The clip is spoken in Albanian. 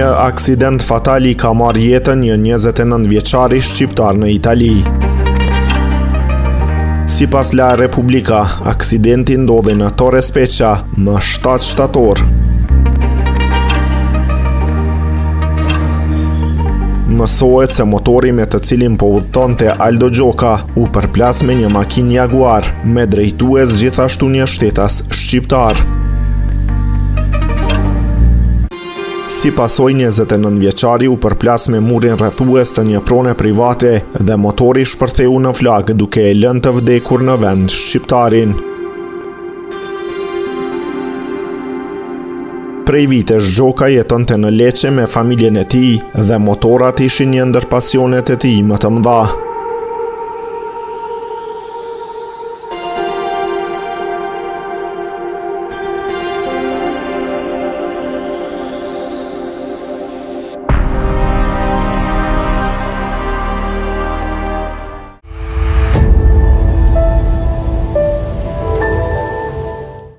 Një aksident fatal I ka marrë jetën një 29 vjeçari shqiptar në Itali. Sipas La Repubblica, aksidenti ndodhi në Torre Specia më 7 shtator. Mësohet se motori me të cilin po udhëtonte Aldo Gjoka u përplas me një makinë Jaguar, me drejtues gjithashtu një shtetas shqiptar. Si pasoj 29 vjeçari u përplas me murin rrethues të një prone private dhe motori shpërtheu në flak duke e lënë të vdekur në vend shqiptarin. Prej vitesh Gjoka jetonte në Lecce me familjen e tij dhe motorat ishin një ndër pasionet e tij më të mëdha.